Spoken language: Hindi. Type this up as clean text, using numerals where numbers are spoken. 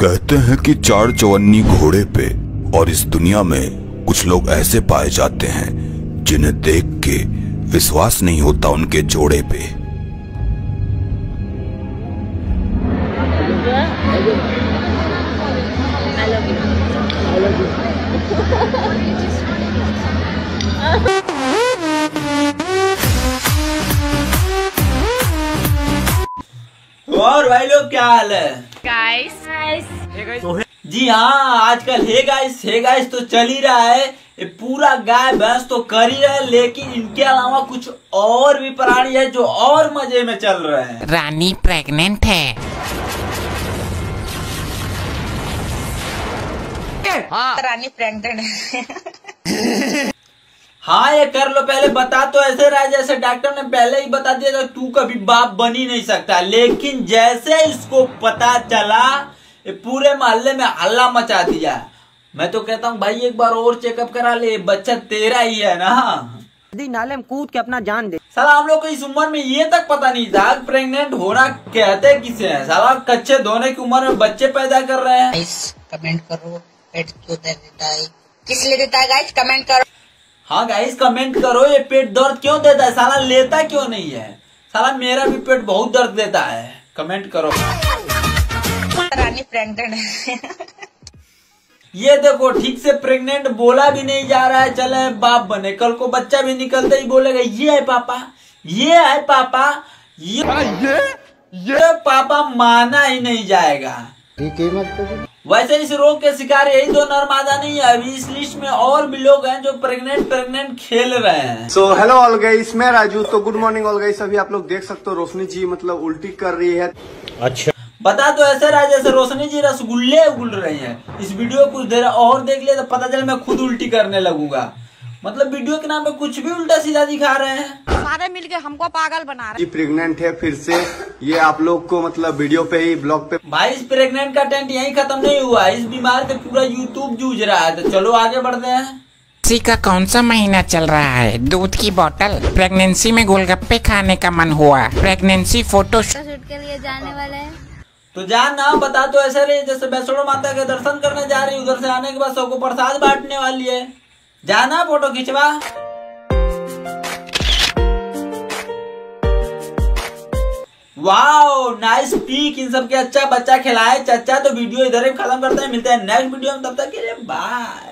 कहते हैं कि चार चवन्नी घोड़े पे और इस दुनिया में कुछ लोग ऐसे पाए जाते हैं जिन्हें देख के विश्वास नहीं होता उनके जोड़े पे। और भाई लोग क्या हाल है गाइस? जी हाँ, आजकल हे गाइस तो चल ही रहा है। ये पूरा गाय भैंस तो कर ही रहा है, लेकिन इनके अलावा कुछ और भी प्राणी है जो और मजे में चल रहे हैं। रानी प्रेग्नेंट है। हाँ, रानी प्रेग्नेंट है। हाँ, ये कर लो। पहले बता तो ऐसे रहा जैसे डॉक्टर ने पहले ही बता दिया था तू कभी बाप बन ही नहीं सकता, लेकिन जैसे इसको पता चला ये पूरे मोहल्ले में हल्ला मचा दिया। मैं तो कहता हूँ भाई एक बार और चेकअप करा ले, बच्चा तेरा ही है ना। नाले में कूद के अपना जान दे। साला हम लोग को इस उम्र में ये तक पता नहीं था प्रेग्नेंट होना कहते किसे है। साला कच्चे धोने की उम्र में बच्चे पैदा कर रहे हैं। कमेंट करो, पेट क्यों देता है, किस लिए देता है गाइस? कमेंट करो। हाँ गाइस कमेंट करो, ये पेट दर्द क्यों देता है? साला लेता क्यों नहीं है? साला मेरा भी पेट बहुत दर्द देता है। कमेंट करो। रानी प्रेग्नेंट है। ये देखो ठीक से प्रेग्नेंट बोला भी नहीं जा रहा है, चले बाप बने। कल को बच्चा भी निकलते ही बोलेगा ये है पापा, ये है पापा, ये पापा माना ही नहीं जाएगा। वैसे इस रोग के शिकार यही दो नरमादा नहीं है, अभी इस लिस्ट में और भी लोग हैं जो प्रेग्नेंट खेल रहे हैं। सो हेलो ऑल गाइस, मैं राजू। तो गुड मॉर्निंग ऑल गाइस। अभी आप लोग देख सकते हो रोशनी जी मतलब उल्टी कर रही है। अच्छा बता तो ऐसे रहा जैसे रोशनी जी रसगुल्ले उगल रही हैं। इस वीडियो को कुछ देर और देख लिया तो पता चले मैं खुद उल्टी करने लगूंगा। मतलब वीडियो के नाम पे कुछ भी उल्टा सीधा दिखा रहे हैं। सारे मिलके हमको पागल बना रहे हैं। ये प्रेग्नेंट है फिर से, ये आप लोग को मतलब वीडियो पे ही ब्लॉग पे। भाई इस प्रेग्नेंट का टेंट यहीं खत्म नहीं हुआ, इस बीमार पे पूरा यूट्यूब जूझ रहा है। तो चलो आगे बढ़ते हैं। इसी का कौन सा महीना चल रहा है? दूध की बोतल। प्रेगनेंसी में गोलगप्पे खाने का मन हुआ। प्रेगनेंसी फोटो शूट के लिए जाने वाले हैं। तो जान ना बता तो ऐसे रही जैसे वैष्णो माता के दर्शन करने जा रही, उधर से आने के बाद सबको प्रसाद बांटने वाली है। जाना फोटो खिंचवा। Wow nice peak. इन सबके अच्छा बच्चा खिलाए चच्चा। तो वीडियो इधर ही खत्म करते हैं, मिलते हैं नेक्स्ट वीडियो में, तब तक के लिए बाय।